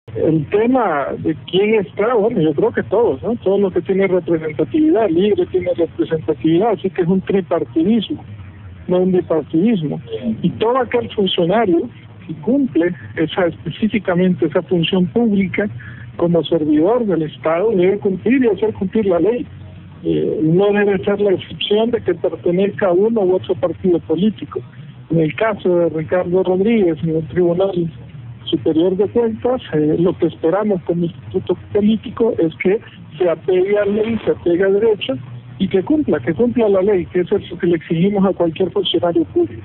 El tema de quién está, bueno, yo creo que todos, ¿no? Todo lo que tiene representatividad, libre tiene representatividad, así que es un tripartidismo, no un bipartidismo. Y todo aquel funcionario que cumple específicamente esa función pública como servidor del Estado debe cumplir y hacer cumplir la ley. No debe ser la excepción de que pertenezca a uno u otro partido político. En el caso de Ricardo Rodríguez en el Tribunal Superior de Cuentas, lo que esperamos como instituto político es que se apegue a la ley, se apegue a derecho y que cumpla la ley, que es eso que le exigimos a cualquier funcionario público.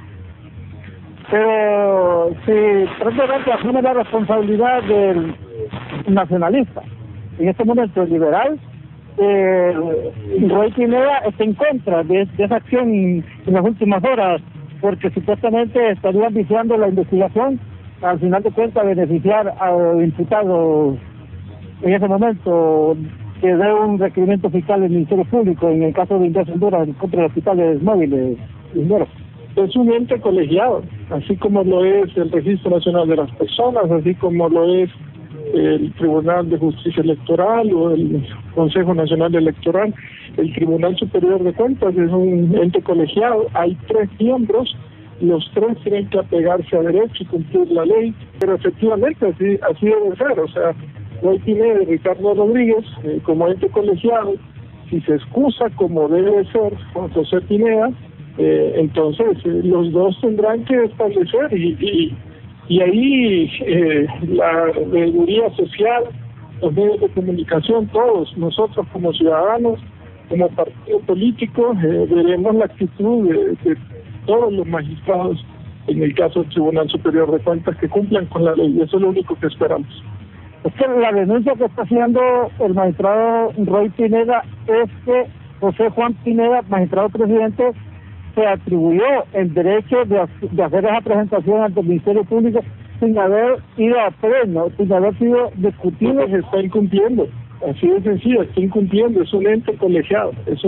Pero si prácticamente asume la responsabilidad del nacionalista, en este momento el liberal, Roy Pineda está en contra de esa acción en las últimas horas, porque supuestamente estarían viciando la investigación, al final de cuentas beneficiar al imputado en ese momento que dé un requerimiento fiscal del Ministerio Público en el caso de ingresos contra los hospitales móviles. Es un ente colegiado, así como lo es el Registro Nacional de las Personas, así como lo es el Tribunal de Justicia Electoral o el Consejo Nacional Electoral. El Tribunal Superior de Cuentas es un ente colegiado, hay 3 miembros, los 3 tienen que apegarse a derecho y cumplir la ley, pero efectivamente así debe ser. O sea, Roy Pineda y Ricardo Rodríguez, como ente colegiado, si se excusa como debe ser Juan José Pineda, entonces los dos tendrán que establecer y ahí la seguridad social, los medios de comunicación, todos nosotros como ciudadanos, como partido político, veremos la actitud de todos los magistrados en el caso del Tribunal Superior de Cuentas que cumplan con la ley. Eso es lo único que esperamos. Es que la denuncia que está haciendo el magistrado Roy Pineda es que José Juan Pineda, magistrado presidente, se atribuyó el derecho de hacer esa presentación ante el Ministerio Público sin haber ido a pleno, sin haber sido discutido. Se está incumpliendo, así de sencillo, está incumpliendo, es un ente colegiado,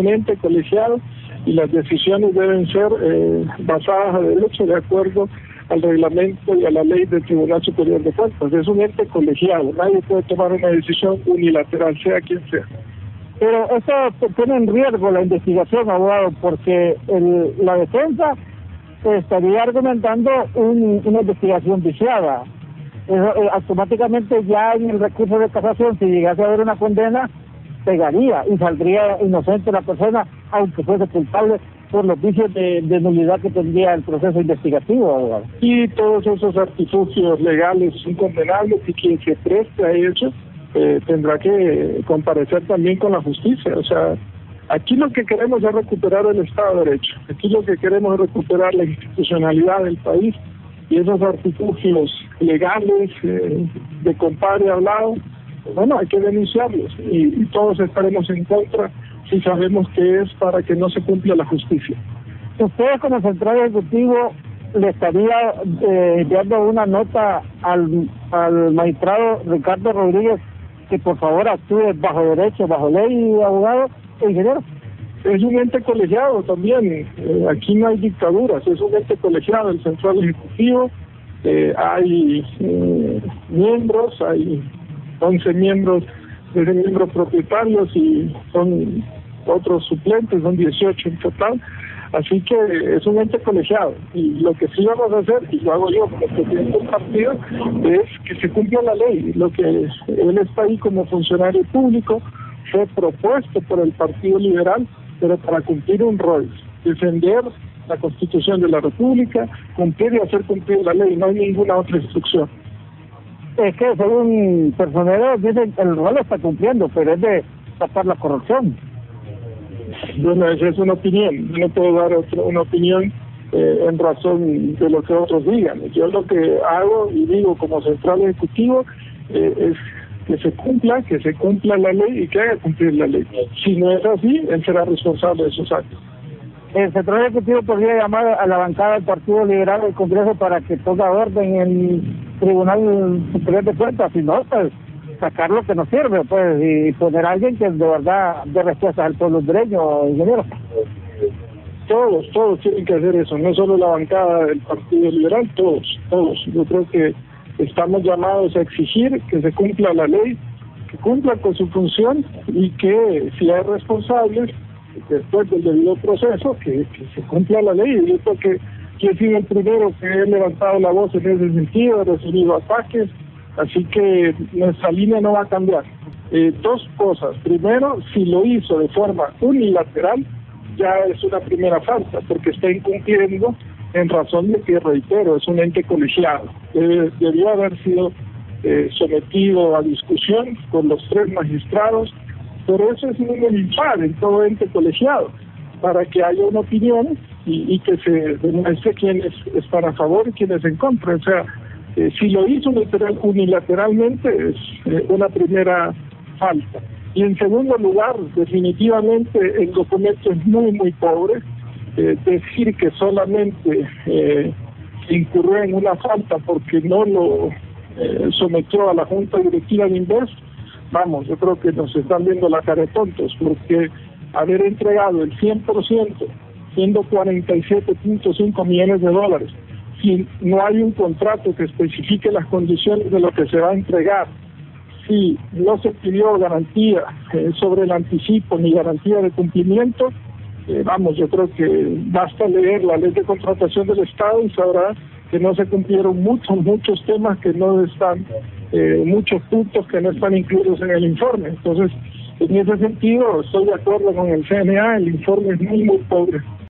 y las decisiones deben ser basadas a derecho de acuerdo al reglamento y a la ley del Tribunal Superior de Cuentas. Es un ente colegiado, nadie puede tomar una decisión unilateral, sea quien sea. Pero eso pone en riesgo la investigación, abogado, porque la defensa estaría argumentando una investigación viciada. Automáticamente ya en el recurso de casación, si llegase a haber una condena, pegaría y saldría inocente la persona, aunque fuese culpable por los vicios de nulidad que tendría el proceso investigativo, abogado. Y todos esos artificios legales son condenables y quien se preste a eso tendrá que comparecer también con la justicia. O sea, aquí lo que queremos es recuperar el Estado de Derecho, aquí lo que queremos es recuperar la institucionalidad del país y esos artificios legales de compadre hablado, bueno, hay que denunciarlos y todos estaremos en contra si sabemos que es para que no se cumpla la justicia. Ustedes como Central Ejecutivo le estaría enviando una nota al magistrado Ricardo Rodríguez que por favor actúe bajo derecho, bajo ley, abogado e ingeniero. Es un ente colegiado también, aquí no hay dictaduras, es un ente colegiado, el Central Ejecutivo, hay miembros, hay 11 miembros, 13 miembros propietarios y son otros suplentes, son 18 en total, así que es un ente colegiado y lo que sí vamos a hacer, y lo hago yo como presidente del partido, es que se cumpla la ley. Lo que él está ahí como funcionario público fue propuesto por el Partido Liberal, pero para cumplir un rol, defender la Constitución de la República, cumplir y hacer cumplir la ley, no hay ninguna otra instrucción. Es que según personeros dicen que el rol está cumpliendo, pero es de tapar la corrupción. Bueno, esa es una opinión, yo no puedo dar una opinión en razón de lo que otros digan. Yo lo que hago y digo como Central Ejecutivo es que se cumpla la ley y que haga cumplir la ley. Si no es así, él será responsable de esos actos. El Central Ejecutivo podría llamar a la bancada del Partido Liberal del Congreso para que ponga orden en el Tribunal Superior de Cuentas, si no, pues sacar lo que nos sirve, pues, y poner a alguien que de verdad dé respuestas al pueblo hondureño, ingeniero. Todos tienen que hacer eso, no solo la bancada del Partido Liberal, todos. Yo creo que estamos llamados a exigir que se cumpla la ley, que cumpla con su función y que si hay responsables, después del debido proceso, que se cumpla la ley. Y yo creo que yo he sido el primero que he levantado la voz en ese sentido, he recibido ataques, así que nuestra línea no va a cambiar. Dos cosas. Primero, si lo hizo de forma unilateral, ya es una primera falta, porque está incumpliendo en razón de que, reitero, es un ente colegiado. Debió haber sido sometido a discusión con los 3 magistrados, pero eso es un impar en todo ente colegiado, para que haya una opinión y que se demuestre quiénes están a favor y quiénes en contra. O sea, si lo hizo unilateralmente es una primera falta. Y en segundo lugar, definitivamente el documento es muy pobre. Decir que solamente incurrió en una falta porque no lo sometió a la Junta Directiva de Inves, vamos, yo creo que nos están viendo la cara de tontos, porque haber entregado el 100%, siendo 47.5 millones de dólares, si no hay un contrato que especifique las condiciones de lo que se va a entregar, si no se pidió garantía sobre el anticipo ni garantía de cumplimiento, vamos, yo creo que basta leer la ley de contratación del Estado y sabrá que no se cumplieron muchos temas que no están, muchos puntos que no están incluidos en el informe. Entonces, en ese sentido, estoy de acuerdo con el CNA, el informe es muy pobre.